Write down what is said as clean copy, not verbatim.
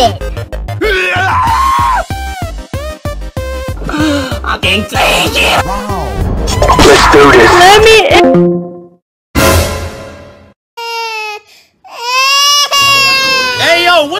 it! I'm getting crazy! Let's do this! Let me in!